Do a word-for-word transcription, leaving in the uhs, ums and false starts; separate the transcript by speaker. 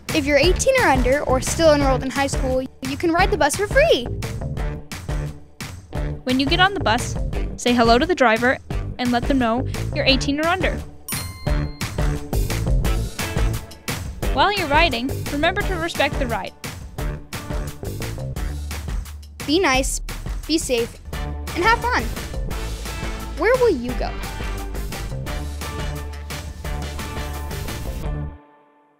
Speaker 1: If you're eighteen or under or still enrolled in high school, you can ride the bus for free.
Speaker 2: When you get on the bus, say hello to the driver and let them know you're eighteen or under. While you're riding, remember to respect the ride.
Speaker 1: Be nice, be safe, and have fun. Where will you go?